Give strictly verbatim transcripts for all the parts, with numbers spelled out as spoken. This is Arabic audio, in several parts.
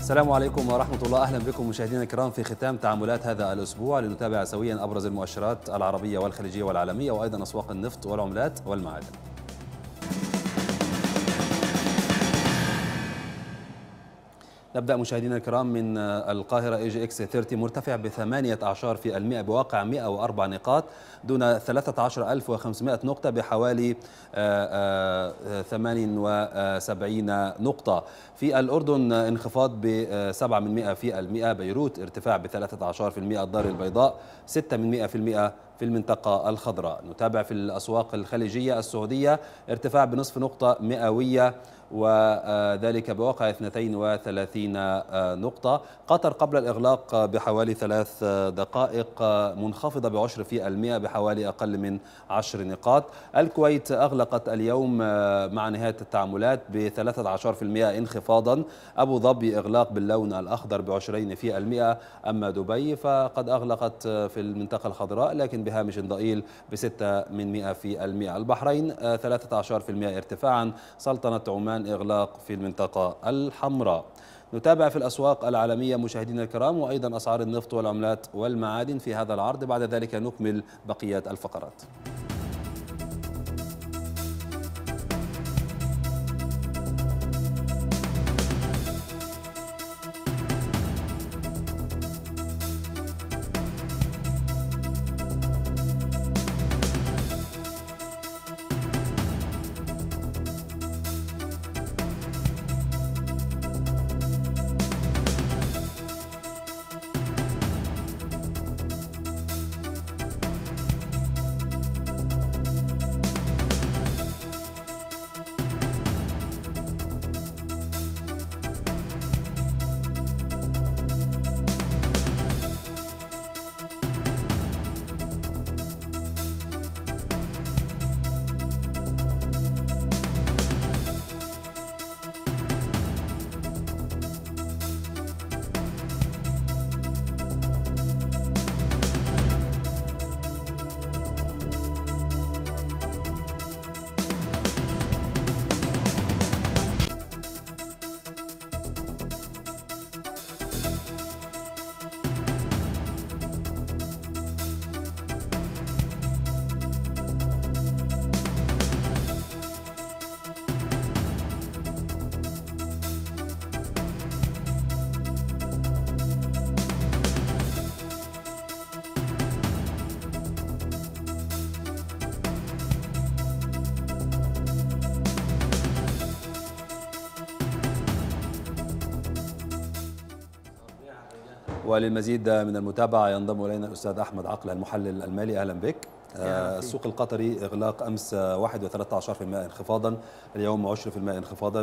السلام عليكم ورحمة الله. أهلا بكم مشاهدينا الكرام في ختام تعاملات هذا الأسبوع لنتابع سويا أبرز المؤشرات العربية والخليجية والعالمية وأيضا أسواق النفط والعملات والمعادن. نبدأ مشاهدينا الكرام من القاهرة اي جي اكس ثلاثين مرتفع بثمانية أعشار في المئة بواقع مئة وأربع نقاط دون ثلاثة عشر ألف وخمسمئة نقطة بحوالي ثمانية وسبعين نقطة. في الأردن انخفاض بسبعة من مئة في المئة. بيروت ارتفاع بثلاثة عشر في المئة. الدار البيضاء ستة من مئة في المئة في المنطقة الخضراء. نتابع في الأسواق الخليجية. السعودية ارتفاع بنصف نقطة مئوية وذلك بواقع اثنتين وثلاثين نقطة. قطر قبل الإغلاق بحوالي ثلاث دقائق منخفضة بعشر في المئة بحوالي أقل من عشر نقاط. الكويت أغلقت اليوم مع نهاية التعاملات بثلاثة عشر في المئة انخفاضا. أبو ظبي إغلاق باللون الأخضر بعشرين في المئة. أما دبي فقد أغلقت في المنطقة الخضراء لكن بهامش ضئيل بستة من مئة في المئة. البحرين ثلاثة عشر في المئة ارتفاعا. سلطنة عمان إغلاق في المنطقة الحمراء. نتابع في الأسواق العالمية مشاهدينا الكرام وأيضا أسعار النفط والعملات والمعادن في هذا العرض. بعد ذلك نكمل بقية الفقرات. وللمزيد من المتابعة ينضم إلينا الأستاذ أحمد عقل المحلل المالي. أهلا بك. السوق القطري إغلاق أمس واحد وثلاثة عشر في المئة انخفاضا، اليوم عشرة في المئة انخفاضا.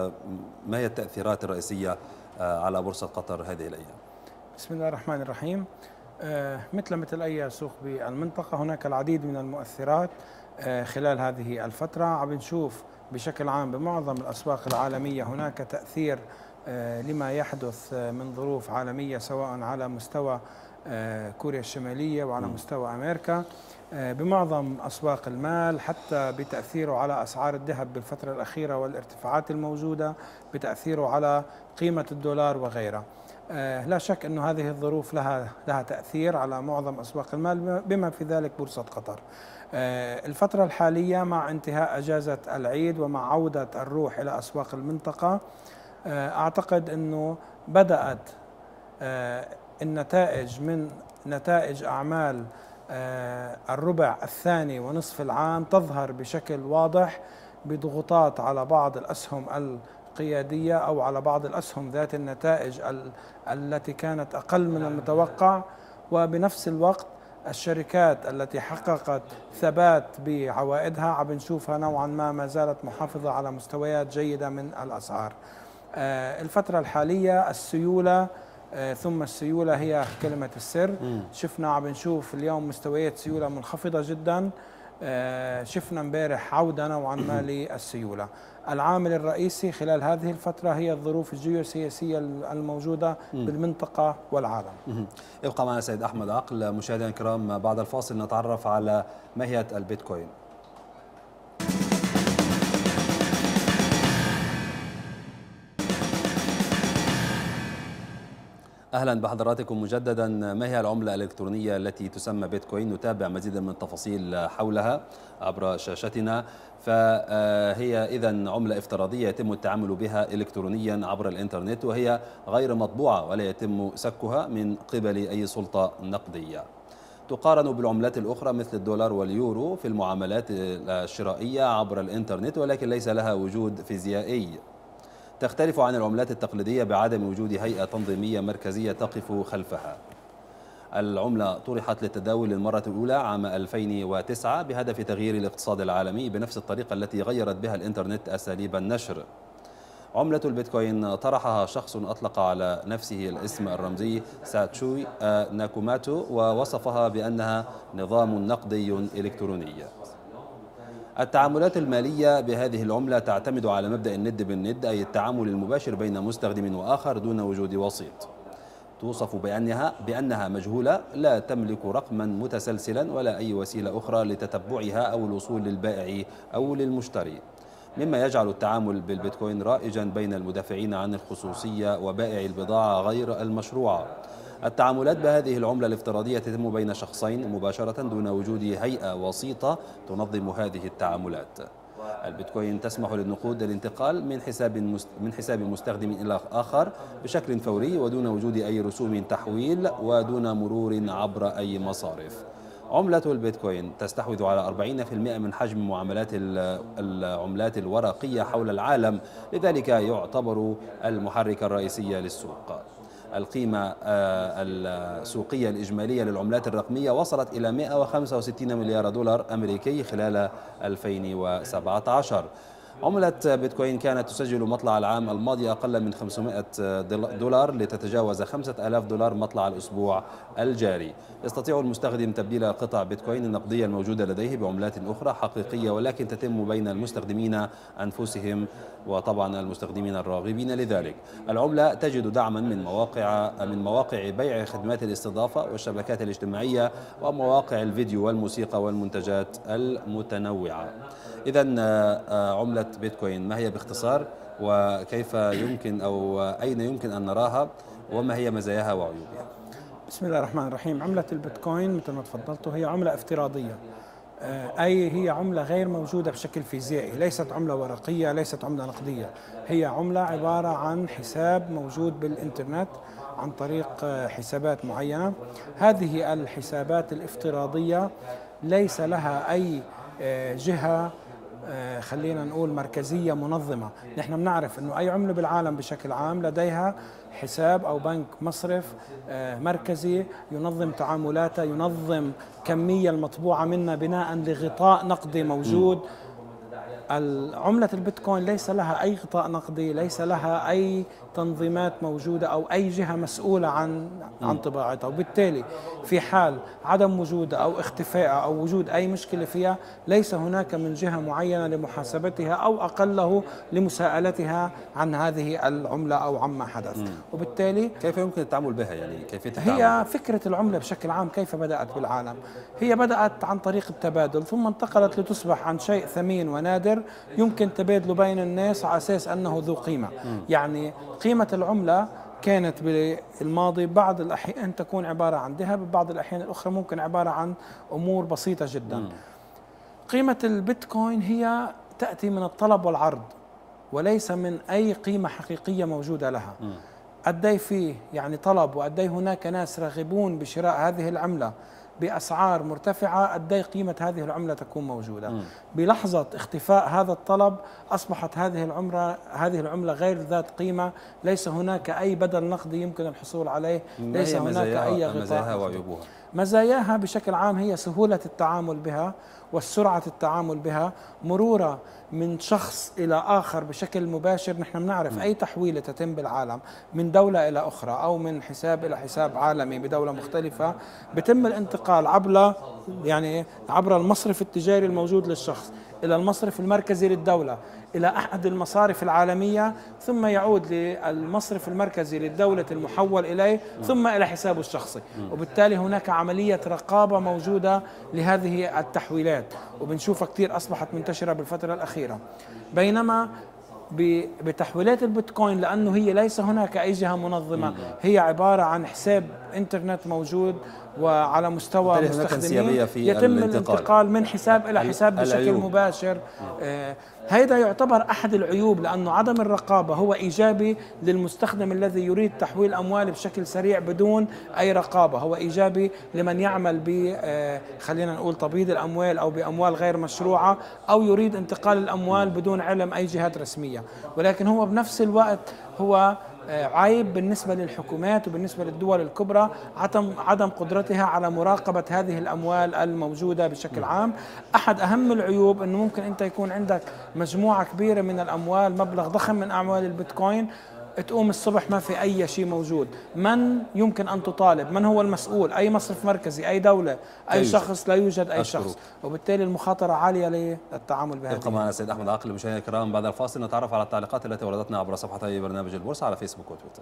ما هي التأثيرات الرئيسية على بورصة قطر هذه الأيام؟ بسم الله الرحمن الرحيم. مثل مثل أي سوق بالمنطقة هناك العديد من المؤثرات خلال هذه الفترة. عم نشوف بشكل عام بمعظم الأسواق العالمية هناك تأثير لما يحدث من ظروف عالمية سواء على مستوى كوريا الشمالية وعلى مستوى أمريكا، بمعظم أسواق المال، حتى بتأثيره على أسعار الذهب بالفترة الأخيرة والارتفاعات الموجودة، بتأثيره على قيمة الدولار وغيرها. لا شك أن هذه الظروف لها لها تأثير على معظم أسواق المال بما في ذلك بورصة قطر. الفترة الحالية مع انتهاء أجازة العيد ومع عودة الروح إلى أسواق المنطقة، أعتقد أنه بدأت النتائج من نتائج أعمال الربع الثاني ونصف العام تظهر بشكل واضح بضغوطات على بعض الأسهم القيادية أو على بعض الأسهم ذات النتائج التي كانت أقل من المتوقع. وبنفس الوقت الشركات التي حققت ثبات بعوائدها عم نشوفها نوعا ما ما زالت محافظة على مستويات جيدة من الأسعار. الفترة الحالية السيولة ثم السيولة هي كلمة السر. م. شفنا عم نشوف اليوم مستويات سيولة منخفضة جدا. شفنا امبارح عودة نوعا ما للسيولة. العامل الرئيسي خلال هذه الفترة هي الظروف الجيوسياسية الموجودة م. بالمنطقة والعالم. م. ابقى معنا سيد أحمد عقل. مشاهدينا الكرام بعد الفاصل نتعرف على ماهية البيتكوين. أهلا بحضراتكم مجددا. ما هي العملة الإلكترونية التي تسمى بيتكوين؟ نتابع مزيدا من التفاصيل حولها عبر شاشتنا. فهي إذن عملة افتراضية يتم التعامل بها إلكترونيا عبر الإنترنت، وهي غير مطبوعة ولا يتم سكها من قبل أي سلطة نقدية. تقارن بالعملات الأخرى مثل الدولار واليورو في المعاملات الشرائية عبر الإنترنت، ولكن ليس لها وجود فيزيائي. تختلف عن العملات التقليدية بعدم وجود هيئة تنظيمية مركزية تقف خلفها. العملة طرحت للتداول للمرة الأولى عام ألفين وتسعة بهدف تغيير الاقتصاد العالمي بنفس الطريقة التي غيرت بها الإنترنت أساليب النشر. عملة البيتكوين طرحها شخص أطلق على نفسه الاسم الرمزي ساتشوي ناكوماتو، ووصفها بأنها نظام نقدي إلكتروني. التعاملات المالية بهذه العملة تعتمد على مبدأ الند بالند، أي التعامل المباشر بين مستخدم وآخر دون وجود وسيط. توصف بأنها بأنها مجهولة، لا تملك رقما متسلسلا ولا أي وسيلة أخرى لتتبعها أو الوصول للبائع أو للمشتري، مما يجعل التعامل بالبيتكوين رائجا بين المدافعين عن الخصوصية وبائع البضاعة غير المشروعة. التعاملات بهذه العملة الافتراضية تتم بين شخصين مباشرة دون وجود هيئة وسيطة تنظم هذه التعاملات. البيتكوين تسمح للنقود الانتقال من حساب من حساب مستخدم إلى آخر بشكل فوري ودون وجود أي رسوم تحويل ودون مرور عبر أي مصارف. عملة البيتكوين تستحوذ على أربعين بالمئة من حجم معاملات العملات الورقية حول العالم، لذلك يعتبر المحرك الرئيسي للسوق. القيمة السوقية الإجمالية للعملات الرقمية وصلت إلى مئة وخمسة وستين مليار دولار أمريكي خلال ألفين وسبعة عشر. عملة بيتكوين كانت تسجل مطلع العام الماضي أقل من خمسمئة دولار لتتجاوز خمسة آلاف دولار مطلع الأسبوع الجاري. يستطيع المستخدم تبديل قطع بيتكوين النقدية الموجودة لديه بعملات أخرى حقيقية، ولكن تتم بين المستخدمين أنفسهم وطبعا المستخدمين الراغبين لذلك. العملة تجد دعما من مواقع من مواقع بيع خدمات الاستضافة والشبكات الاجتماعية ومواقع الفيديو والموسيقى والمنتجات المتنوعة. إذن عملة بيتكوين ما هي باختصار، وكيف يمكن أو أين يمكن أن نراها، وما هي مزاياها وعيوبها؟ بسم الله الرحمن الرحيم. عملة البيتكوين مثل ما تفضلتوا هي عملة افتراضية، أي هي عملة غير موجودة بشكل فيزيائي، ليست عملة ورقية، ليست عملة نقدية. هي عملة عبارة عن حساب موجود بالإنترنت عن طريق حسابات معينة. هذه الحسابات الافتراضية ليس لها أي جهة خلينا نقول مركزية منظمة. نحن بنعرف أنه أي عملة بالعالم بشكل عام لديها حساب أو بنك مصرف مركزي ينظم تعاملاتها، ينظم كمية المطبوعة منها بناء لغطاء نقدي موجود. العملة البيتكوين ليس لها أي غطاء نقدي، ليس لها أي تنظيمات موجودة أو أي جهة مسؤولة عن عن طباعتها، وبالتالي في حال عدم وجودها أو اختفائها أو وجود أي مشكلة فيها ليس هناك من جهة معينة لمحاسبتها أو أقله لمساءلتها عن هذه العملة أو عما حدث. مم. وبالتالي كيف يمكن التعامل بها؟ يعني كيفية التعامل؟ هي فكرة العملة بشكل عام كيف بدأت بالعالم؟ هي بدأت عن طريق التبادل، ثم انتقلت لتصبح عن شيء ثمين ونادر يمكن تبادله بين الناس على أساس أنه ذو قيمة. مم. يعني قيمة العملة كانت بالماضي بعض الأحيان تكون عبارة عن ذهب، بعض الأحيان الأخرى ممكن عبارة عن أمور بسيطة جدا. م. قيمة البيتكوين هي تأتي من الطلب والعرض وليس من أي قيمة حقيقية موجودة لها. قدي فيه يعني طلب وقدي هناك ناس راغبون بشراء هذه العملة بأسعار مرتفعة، قدي قيمة هذه العملة تكون موجودة. م. بلحظة اختفاء هذا الطلب أصبحت هذه العملة هذه العملة غير ذات قيمة، ليس هناك أي بدل نقدي يمكن الحصول عليه، ليس هناك أي غطاء. مزاياها وعيوبها؟ مزاياها بشكل عام هي سهولة التعامل بها والسرعة التعامل بها، مرورها من شخص إلى آخر بشكل مباشر. نحن بنعرف أي تحويلة تتم بالعالم من دولة إلى أخرى أو من حساب إلى حساب عالمي بدولة مختلفة بتم الانتقال عبر يعني عبر المصرف التجاري الموجود للشخص إلى المصرف المركزي للدولة إلى أحد المصارف العالمية، ثم يعود للمصرف المركزي للدولة المحول إليه، ثم إلى حسابه الشخصي. وبالتالي هناك عملية رقابة موجودة لهذه التحويلات، وبنشوفها كثير أصبحت منتشرة بالفترة الأخيرة. بينما بتحويلات البيتكوين، لأنه هي ليس هناك أي جهة منظمة، هي عبارة عن حساب إنترنت موجود وعلى مستوى مستخدمين يتم الانتقال. الانتقال من حساب إلى حساب بشكل العيوب. مباشر. آه هذا يعتبر أحد العيوب، لأنه عدم الرقابة هو إيجابي للمستخدم الذي يريد تحويل أموال بشكل سريع بدون أي رقابة، هو إيجابي لمن يعمل ب آه خلينا نقول تبييض الأموال أو بأموال غير مشروعة، أو يريد انتقال الأموال بدون علم أي جهات رسمية. ولكن هو بنفس الوقت هو عيب بالنسبة للحكومات وبالنسبة للدول الكبرى عدم عدم قدرتها على مراقبة هذه الأموال الموجودة بشكل عام. أحد أهم العيوب أنه ممكن أنت يكون عندك مجموعة كبيرة من الأموال، مبلغ ضخم من أموال البيتكوين، تقوم الصبح ما في أي شيء موجود. من يمكن أن تطالب؟ من هو المسؤول؟ أي مصرف مركزي، أي دولة، أي شخص؟ لا يوجد أي أشكرك. شخص، وبالتالي المخاطرة عالية للتعامل بهذه. ابقى معنا سيد أحمد عاقل. مشاهدينا الكرام، بعد الفاصل نتعرف على التعليقات التي وردتنا عبر صفحتي برنامج البورصة على فيسبوك وتويتر.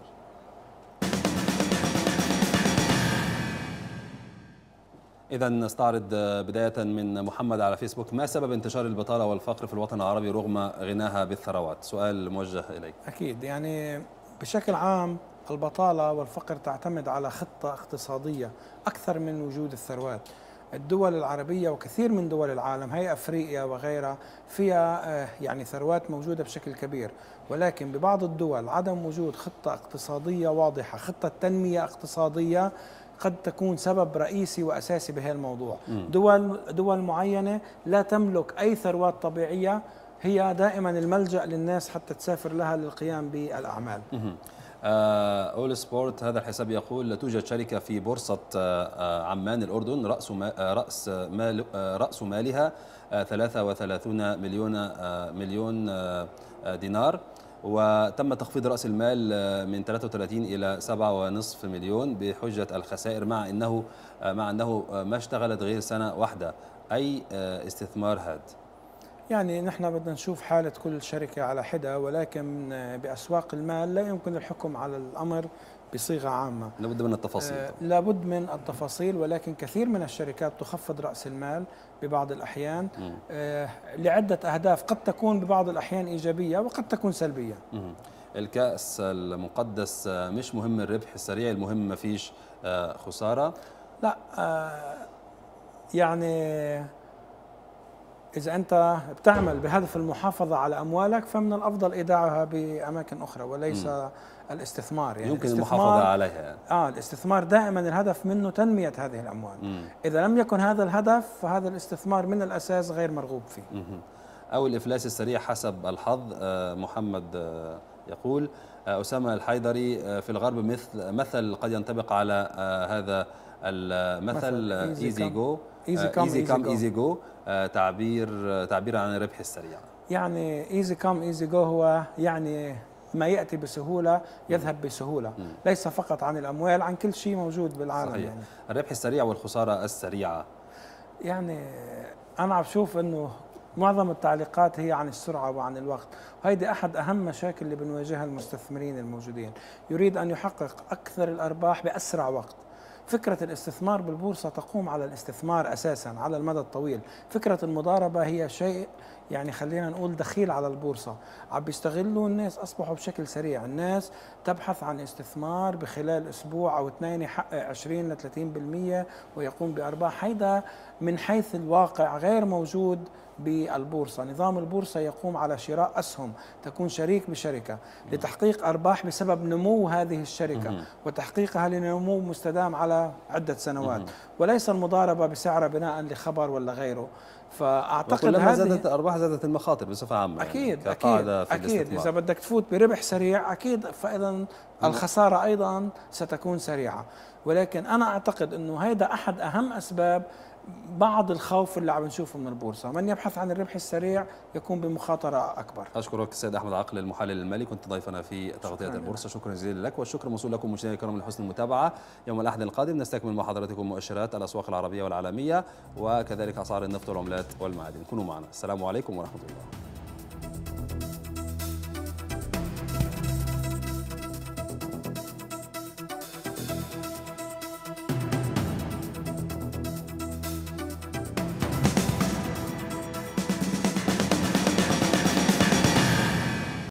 إذا نستعرض بداية من محمد على فيسبوك: ما سبب انتشار البطالة والفقر في الوطن العربي رغم غناها بالثروات؟ سؤال موجه إليك. أكيد، يعني بشكل عام البطالة والفقر تعتمد على خطة اقتصادية أكثر من وجود الثروات. الدول العربية وكثير من دول العالم، هي أفريقيا وغيرها، فيها يعني ثروات موجودة بشكل كبير، ولكن ببعض الدول عدم وجود خطة اقتصادية واضحة، خطة تنمية اقتصادية قد تكون سبب رئيسي وأساسي بهذا الموضوع. دول دول معينة لا تملك أي ثروات طبيعية، هي دائما الملجأ للناس حتى تسافر لها للقيام بالأعمال. أول سبورت هذا الحساب يقول: لا توجد شركة في بورصة آه عمان الأردن رأس ما آه رأس مال آه رأس مالها آه ثلاثة وثلاثين مليون آه مليون آه دينار، وتم تخفيض رأس المال من ثلاثة وثلاثين إلى سبعة ونصف مليون بحجة الخسائر، مع أنه مع أنه ما اشتغلت غير سنة واحدة. أي استثمار هذا؟ يعني نحن بدنا نشوف حالة كل شركة على حدة، ولكن بأسواق المال لا يمكن الحكم على الأمر بصيغة عامة، لابد من التفاصيل. آه لابد من التفاصيل، ولكن كثير من الشركات تخفض رأس المال ببعض الأحيان آه لعدة أهداف قد تكون ببعض الأحيان إيجابية وقد تكون سلبية. مم. الكأس المقدس مش مهم الربح السريع، المهم ما فيش آه خسارة؟ لا، آه يعني إذا أنت بتعمل بهدف المحافظة على أموالك فمن الأفضل إيداعها بأماكن أخرى وليس م. الاستثمار. يعني يمكن المحافظة عليها يعني. آه الاستثمار دائما الهدف منه تنمية هذه الأموال. م. إذا لم يكن هذا الهدف فهذا الاستثمار من الأساس غير مرغوب فيه. م. أو الإفلاس السريع حسب الحظ. آه محمد آه يقول: آه أسامة الحيدري: آه في الغرب مثل مثل قد ينطبق على آه هذا المثل ايزي جو ايزي كام ايزي كام ايزي جو، تعبير تعبير عن الربح السريع. يعني ايزي كام ايزي جو هو يعني ما ياتي بسهوله يذهب بسهوله، م. ليس فقط عن الاموال، عن كل شيء موجود بالعالم. صحيح. يعني الربح السريع والخساره السريعه. يعني انا عم بشوف انه معظم التعليقات هي عن السرعه وعن الوقت، وهيدي احد اهم مشاكل اللي بنواجهها المستثمرين الموجودين، يريد ان يحقق اكثر الارباح باسرع وقت. فكرة الاستثمار بالبورصة تقوم على الاستثمار أساساً على المدى الطويل. فكرة المضاربة هي شيء يعني خلينا نقول دخيل على البورصة، عم بيستغلوا الناس، أصبحوا بشكل سريع الناس تبحث عن استثمار بخلال أسبوع أو اثنين يحقق عشرين ل ثلاثين بالمئة ويقوم بأرباح. هيدا من حيث الواقع غير موجود بالبورصة. نظام البورصة يقوم على شراء أسهم، تكون شريك بشركة لتحقيق أرباح بسبب نمو هذه الشركة وتحقيقها لنمو مستدام على عدة سنوات، وليس المضاربة بسعر بناء لخبر ولا غيره. فأعتقد كلما زادت الأرباح زادت المخاطر بصفة عامة. أكيد يعني أكيد أكيد إذا بدك تفوت بربح سريع أكيد فإذا الخسارة أيضا ستكون سريعة. ولكن أنا أعتقد أنه هيدا أحد أهم أسباب بعض الخوف اللي عم نشوفه من البورصة. من يبحث عن الربح السريع يكون بمخاطرة أكبر. أشكرك السيد أحمد عاقل المحلل المالي، كنت ضيفنا في تغطية البورصة. شكرا جزيلا لك، والشكر موصول لكم مشاهدينا الكرام لحسن المتابعة. يوم الأحد القادم نستكمل مع حضراتكم مؤشرات الأسواق العربية والعالمية وكذلك أسعار النفط والعملات والمعادن. كونوا معنا. السلام عليكم ورحمة الله.